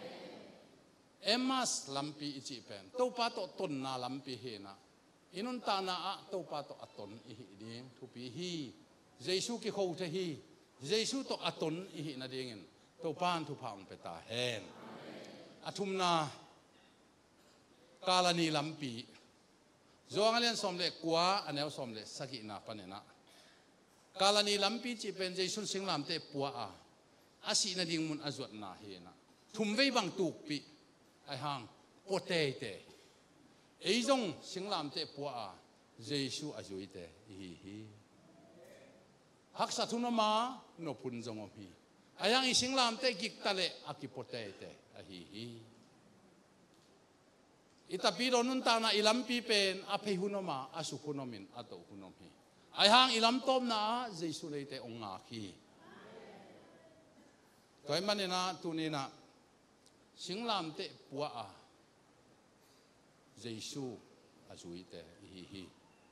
emas lampi ichi pen to pa to ton na lampi he na inun ta na a to pa to aton i hi ding thu pi hi jesu ki kho the hi jesu to aton i hi na dingin to pan thu phang pe ta hen athum na kalani lampi zoang alian som le kwa anel som le saki na panena kalani lampi chi pen jesu singlam te puwa a asi na ding mun azot na he na thum vei bang tuk pi ai hang pote te ấy giống sinh làm te bua Giêsu azui te hi hak sa thuna ma no pun zong hi ayang i sinh làm te gik tale akipote te hi itapi donun ta na ilam pi pen ape hunoma asu hunomin ato hunom hi ai hang ilam tom na Giêsu le te onga khi toy manina tunina sinh làm te bua Giêsu azui te hi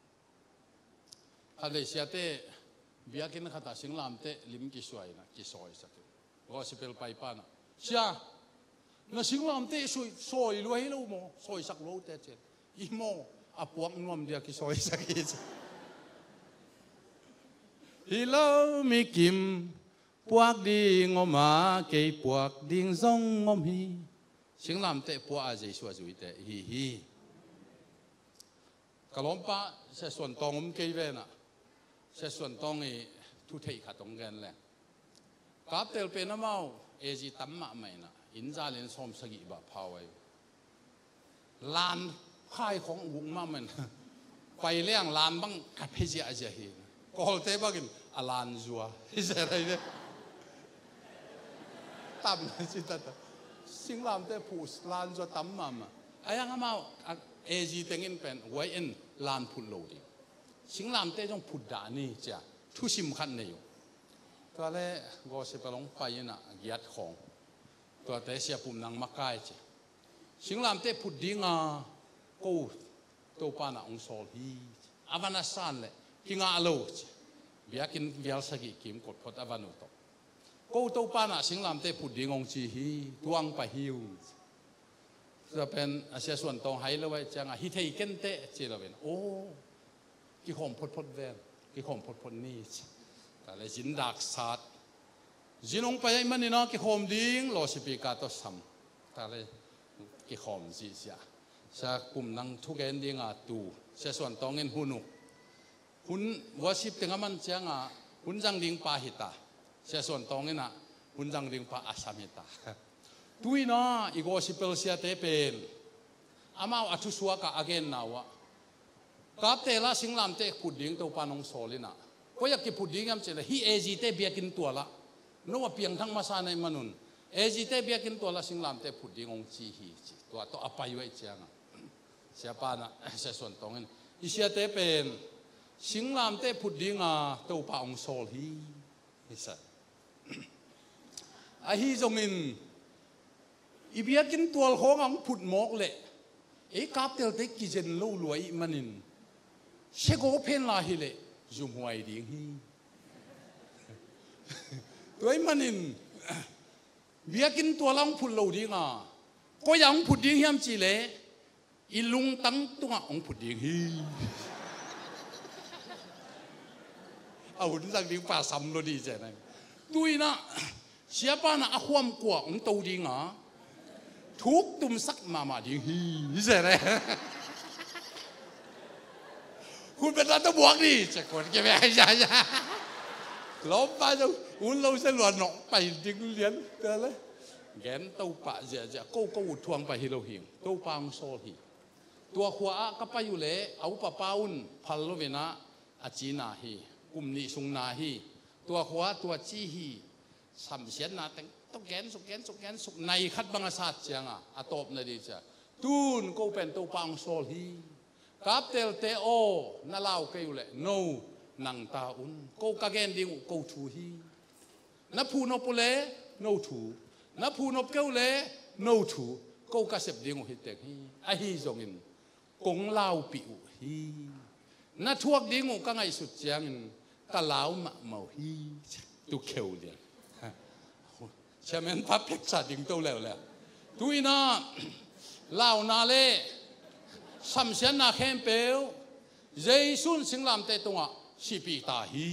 hale sia te biakin khata sinh làm te lim ki suai na ki soi sak gospel pai pa na sia na sinh làm te soi lo hi lo mo soi sak lo te che i mo apuak nuam dia ki soi sak hi hello mi kim puak đi ngoma ke puak ding zong ngom hi sinh làm te puak Giêsu azui te hi kalom pa se suan tong ke ve na se suan tong e thu thei kha tong gen le kap tel pe na mau e ji tam ma mai na in za len som sagi ba phawai lan khai khong bung ma man pai leng lan bang ka phe ji a ja hi kol te bagin alan zua hi se rai de tam chi ta sinh làm te pu lan zo tam ma ma ayang mau e ji tengin pen wai en lan phut lo di sinh làm te jong phut da ni cha thu sim khan ne yo to le go se palong pai na giat khong to te sia pum nang makai che sinh làm te phut dinga ko to pa na ong sol hi avana san le kinga lo che biakin vial sagi kim kot phot avanu to ko to pa na sinh làm te phut dingong chi hi tuang pa hiuจะเป็นอาเซียส่วนตรงให้เลยว่าจังฮิตให้เก่งเตะจีเราเป็นโอ้กี่ข่มพดเวนกี่ข่มพดนี่แต่เลยจินดักสัตว์จินองไปมันนี่เนาะกี่ข่มดิ้งโลสิปีกาตัวซ้ำแต่เลยกี่ข่มจีเสียจะกลุ่มนังทุกเอ็นดิ้งอ่ะตูเสียส่วนตรงเงินหุ่นว่าสิบถึงมันจังอ่ะหุ่นจังดิ้งปาหิตาเสียส่วนตรงเงินอ่ะหุ่นจังดิ้งปาอาสามิตาตุยนะอีโกสิเปลเซียเตเป็นอามาอัตุสัวกะอเกนนาวะกับเตละสิงลามเตพุดดิ้งตัวปานองโซลินะก็อยากกิพุดดิ้งยามเจละฮีเอจีเตเบียกินตัวละโนว่าเพียงทั้งมาซาในมนุนเอจีเตเบียกินตัวละสิงลามเตพุดดิ้งองจีฮีตัวตัวอภัยไว้เจียงเสียปานะเสียส่วนตรงนั้นอีเซียเตเป็นสิงลามเตพุดดิ้งตัวปาองโซลีนี่สัตไอฮีจงอินอีเบียกินตัวของอังผุดหมอกเลยไอ้กาบเตลเต็กกิเจนโลลวยมันินเชโกเพนลาฮิเลจุมหวยดิ้งฮีตัวไอ้มันินเบียกินตัวลังผุดโลดิ้งก็ยังผุดดิ้งยามจีเลอีลุงตั้งตัวอังผุดดิ้งฮีเอาหุ่นสักดิ้งป่าซ้ำโลดีเจนัยตุยนะเสียป้านะอความกว่าองตัวดิ้ง thuốc tum sắc mà đi hi giờ nàyคุณเป็นรัฐบวกดิจะคนแกไม่ให้ยาล้มไปจนอุ่นเราเส้นหลวนหนองไปดึงเลี้ยนเกินเลยแกนตู้ปะเจะก็อุดทวงไปฮิโรหิงตู้ปางโซฮีตัวขวาก็ไปอยู่เลยเอาปะปาอุ่นพัลโลเวนะอาจีนาฮีกุมนิสุงนาฮีตัวขวาตัวจีฮีสัมเสียนนาแต่ต้องแกนสุกในคัดบังอาซาเจียงอะตบในดีจ้ะตูนก็เป็นตู้ปางโซฮีกับเตลเตโอน่าเล่าก็อยู่เลยโนนังตาอุ่นก็กางเกนดิ้งก็ทูฮีนับพูนบปุเลโนทูนับพูนบเกลเลโนทูก็กระเสบดิ้งหิตเตกฮีไอฮีจงอินกงเล่าปิวฮีนับทวกดิ้งก็ไงสุดเจียงกะเล่ามาเมาฮีตุเขียวเดียใช่ไหมพับเพชรสัตว์ดิ้งโตแล้วตุยน่าเล่านาเล่สัมเสียนนาเข้มเปลวเจสุนสิงลำเตตงะสิปีตาฮี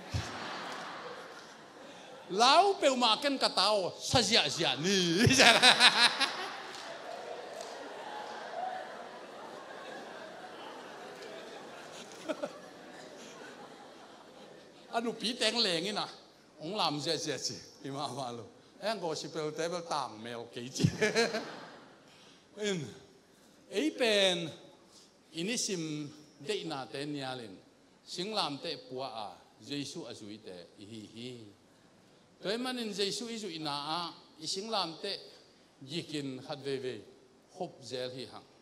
แล้วเปลวมาเก็นกระเตาสัจจะนี่ใช่ไหมอันนู้ปีแตงเหลงนี่นะองลำเสียสิพี่มาลูเอ็งก็สิเปลวเตเปลต่างแมวกี่จีไอ้เป็นอินิสิมเดน่าเตนียลินสิงลามเตปัวเยซูอาจุยเตฮีโดยมันเยซูอิจุยนาอิสิงลามเตยิกินขัดเวฮบเจลฮีหัง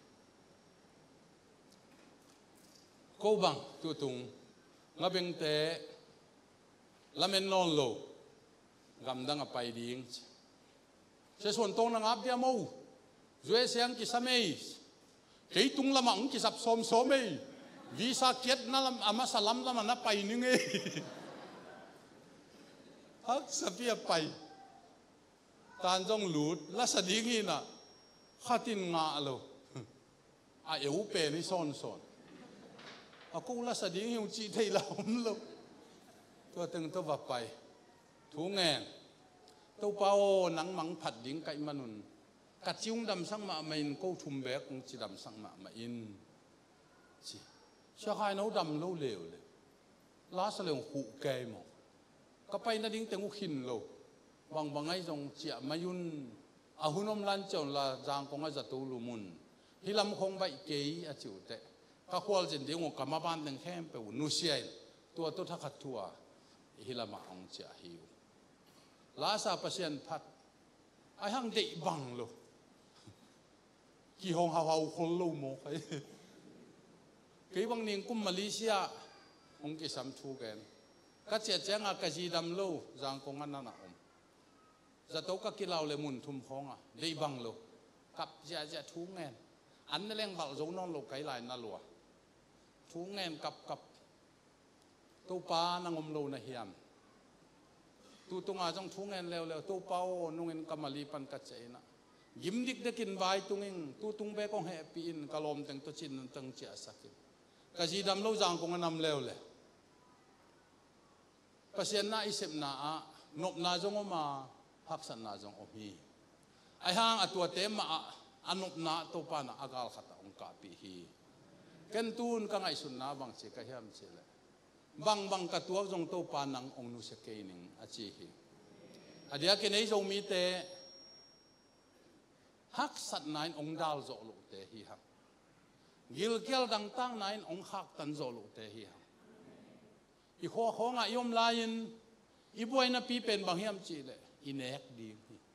กูบังตัวตุงงาเบงเตละเมนนอนโลกำดังไปดิ้งเชส่วนตรงนังอับเดียมูช่วยเสียงกิสเมย์กี่ตุงละมังกิสับสมสมัยวิสาเกียรตินั่นละอามาสลัมละมันนับไปนึงเองฮักสเปียไปตานจงหลุดละสดิ้งนี่นะข้าตินงาโลอาเอวเปนี่ซ่อนอากูละสดิ้งหิวจีไทยเราโลตัวตึงตัววับไปถูเงินตัวเป้าหนังมังผัดดิ้งไก่มนุนกัดจิ้งดำสังมาไม่อินก็ทุ่มแบกคงจีดำสังมาไม่อินจีเชื่อใครน้องดำเล่าเลวเลยล้าเสลียงหูแกมองก็ไปนั่นดิ้งแต่งูขินโลบางไอ้จงเจียมายุนอาหุนอมลันเจ้าละจางคงไอ้จัตุลุมุนฮิลำคงไปเกยอาจิวเตะก็ควรจะดิ้งงูกำมาบ้านตึงแค่ไปวุ่นนุเซียนตัวทักขัดทัวฮิลำมาองเจียหิวล้าซาเปอร์เซ็นต์พัดไอ้หังเด็กบังโลกี่ห้องหาวคนลูโมใครกี่บางนิ่งกุมมาเลเซียองค์กี่สามทูกันก็เจ้าเจ้าก็จีดำลูจางคงอันนั้นนะจะโตก็กินเหล้าเลยมุนทุ่มห้องได้บังลูกับเจ้าทูเงินอันนั้นเรื่องบัลจงนอนลูกไก่ลายนั่นลัวทูเงินกับตัวปลานางอมลูนะเฮียมตัวตรงอาจงทูเงินเร็วตัวเป้านุ่งเงินกำมาลีปันกัจเจนะยิ้มดิกเด็กินใบตุงเองตัวตุงเบกงแฮปปี้อินกะลมแต่งตัวชินตั้งเจ้าสักกะจีดำเล่าจางคงนำเร็วเลยเปอร์เซ็นต์น่าอิเสมน่านบนาจงอมาพักสันนาจงอมีไอห่างตัวเต็มอันนบนาตัวปานะอากาลขัดองค์กาปีฮีเกันตูนกังไอสุนนาบางเชกะเฮียมเชลบางกะตัวจงตัวปานังองนุสเกนิงอาจีฮีอดียกินไอจงมีเตฮักสัตนายองดาลโจลุเตฮีฮักกิลเกลดังตั้งนายองฮักตันโจลุเตฮีฮักอีข้อของยมลายินอีบวยนับปีเป็นบางเฮียมจีเลยอินเอกดี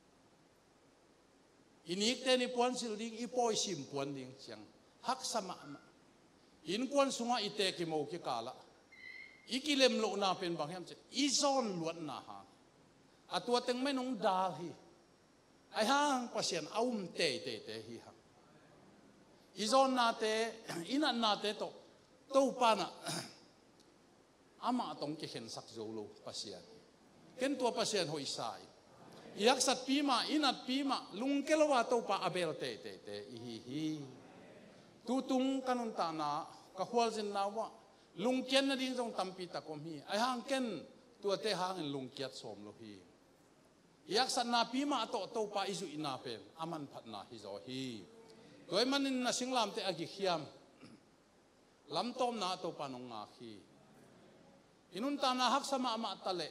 อินิกเตนิปวนสิลดิงอีปอยซิมปวนดิงเชียงฮักสมะอินกวนสุงาอิเตกิโมกิกาละอีกิเลมโลนาเป็นบางเฮียมจีอีซอนล้วนนาฮะอัตัวเต็งไม่นงดาลฮีไอ้ห้างปัสยันเอาเตะฮีฮังอีโซนนาเตอินันนาเตโตตู้ปานะอามาตรงเข็นสักโจลูปัสยันเข็นตัวปัสยันหอยสายยักษ์สัตปีมาอินัดปีมาลุงเกลวาตู้ปาอาเบลเตฮีตูตุงกันุนตานาก็ควรจะนาวะลุงเกียนนั่นดิ้งตรงตั้มปีตะกอมฮีไอ้ห้างเข็นตัวเตห้างลุงเกียรสมโลฮี yak san na pi ma to pa izu ina pe aman phat na hi zo hi toy manin na singlam te agi khiam lam tom na to pa nong nga khi inun ta na hak sama ma tale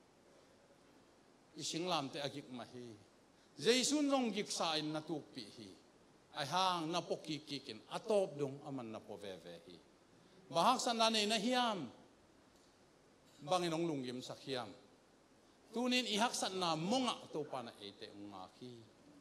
isinglam te agik ma hi jaisun rong gik sa in na tuk pi hi ai hang na poki kikin atop dong aman na po ve hi bahak san na nei na hiam banginong lungim sa khiam tunin ihak san na monga to pa na ete nga khi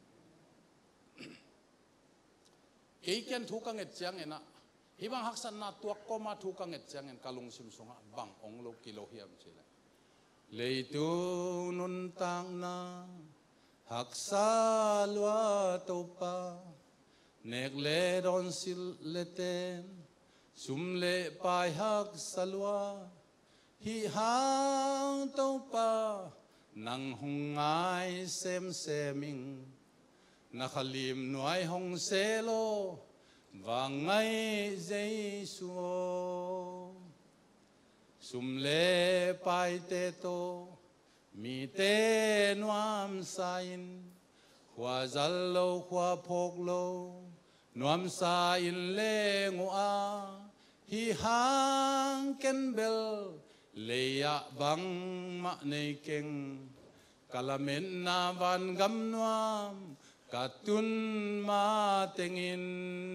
keiken thu ka nget chang ena hibang hak san na tuak ko ma thu ka nget chang en kalung sim songa bang ong lo kilo hiam chile leitu nun tang na hak sa lwa to pa nek le don sil leten sum le pai hak salwa hi hang to pa nang hungai sem seming nakhalim nuai hong selo vangai Jesu sum le pai te to mi te nuam sain khwa zal lo khwa phok lo nuam sa in le ngua hi hang ken bel leya bang ma nei keng kalamen na van gam nuam katun ma tengin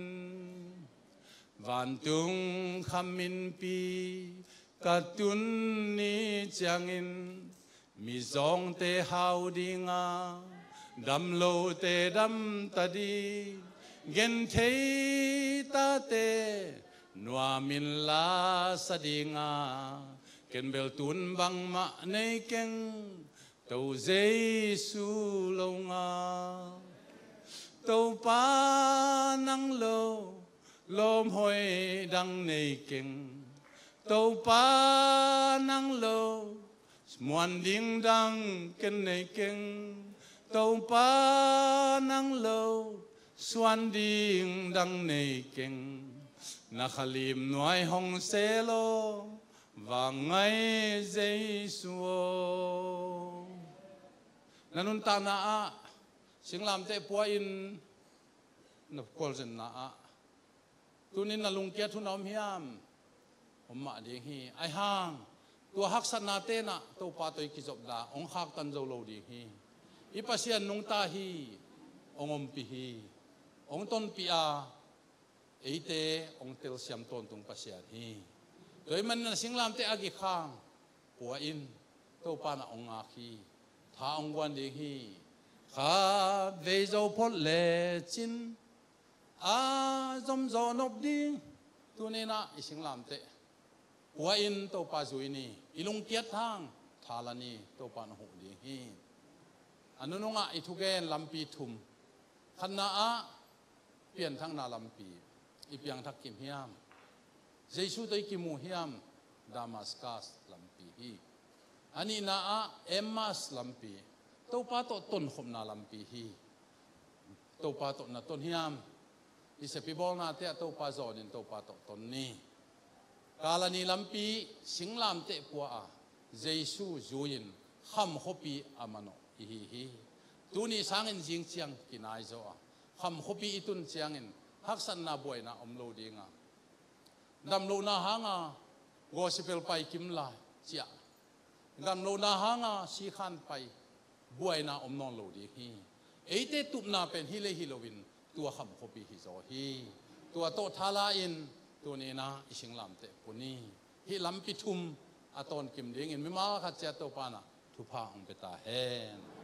van tung khamin pi katun ni changin mi zong te hau dinga dam lo te dam ta di gen thei ta te nuamin la sadinga ken bel tun bang ma nei keng tàu Giêsu lâu nga tàu pa nang lo lom hoi đăng nei keng tàu pa nang lo muan ding dang ken nei keng tàu pa nang lo suan ding dang nei keng nakhalim nuai hong selo và ngay Giêsu nanun ta na a singlam te pua in na kol zen na a tunin na lung kia thu nom hiam homma ding hi ai hang tua hak san na te na to pa toi ki job da ong hak tan zo lo ding hi ipasian nung ta hi ongom pi hi ong ton pi a eite ong tel siam ton tung pasian hi toy man na singlam te agi khang pua in to pa na ong nga khi tha ong wan ding hi kha ve zo phot le chin a zom zo nop ding tu ne na isinglam te pua in to pa zui ni ilung kiat thang thalani to pa na hu ding hi anununga ithugen lampi thum khanna a pian thang na lampi ipiang thak kim hiam Jesu toi ki mu hiam Damascus lampi hi ani na a Emmas lampi to pa to ton khom na lampi hi to pa to na ton hiam ise pi bol na te to pa zo nin to pa to ton ni kala ni lampi singlam te puwa a Jesu zuin kham khopi amano hi tu ni sangin jing chiang kinai zo a kham khopi itun chiangin haksan na boy na omlo dinga dam lo na hanga gospel pai kim la chia dam lo na hanga si khan pai buai na omnon lo di hi eite tup na pen hile hilowin tua kham khopi hi zo hi tua to thala in tu ni na isinglam te puni hi lampi thum aton kim ding in mi ma kha cha to pa na thu pha ong beta hen